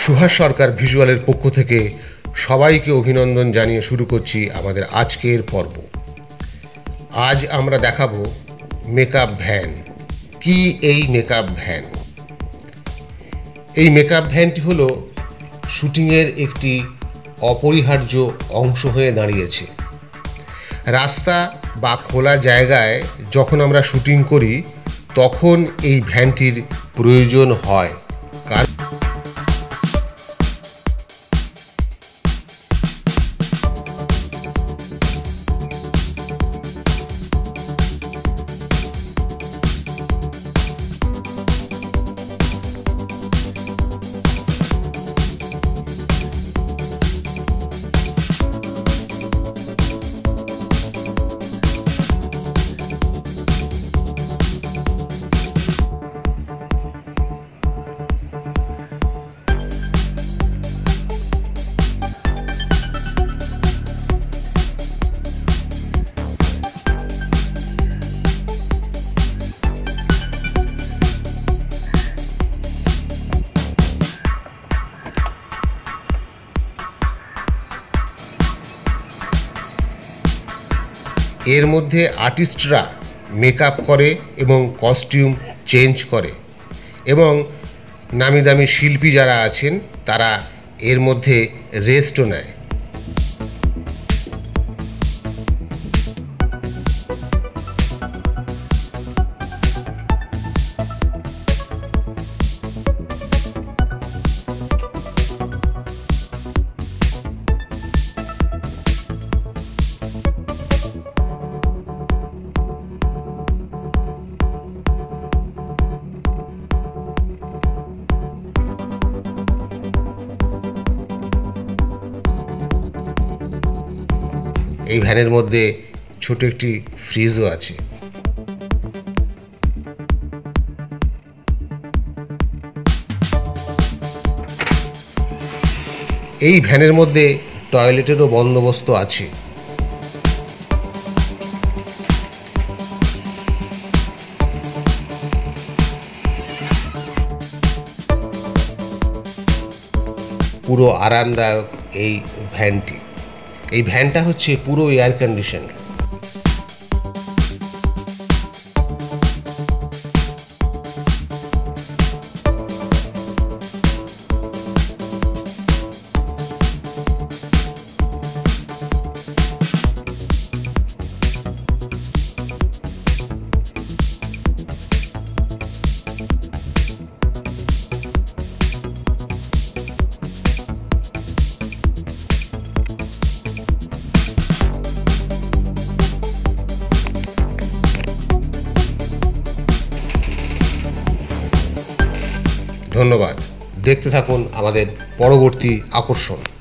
সুভাষ সরকার ভিজুয়ালের পক্ষ থেকে সবাইকে অভিনন্দন জানিয়ে শুরু করছি আমাদের আজকের পর্ব। আজ আমরা দেখাবো মেকআপ ভ্যান। কি এই মেকআপ ভ্যান? এই মেকআপ ভ্যানটি হলো শুটিংয়ের একটি অপরিহার্য অংশ হয়ে দাঁড়িয়েছে। রাস্তা বা খোলা জায়গায় যখন আমরা শুটিং করি তখন এই ভ্যানটির প্রয়োজন হয়। এর মধ্যে আর্টিস্টরা মেকআপ করে এবং কস্টিউম চেঞ্জ করে এবং নামি দামি শিল্পী যারা আছেন তারা এর মধ্যে রেস্টও নেয়। এই ভ্যানের মধ্যে ছোট একটি ফ্রিজও আছে। এই ভ্যানের মধ্যে টয়লেটেরও বন্দোবস্ত আছে। পুরো আরামদায়ক এই ভ্যানটি। এই ভ্যানটা হচ্ছে পুরো এয়ার কন্ডিশন। ধন্যবাদ। দেখতে থাকুন আমাদের পরবর্তী আকর্ষণ।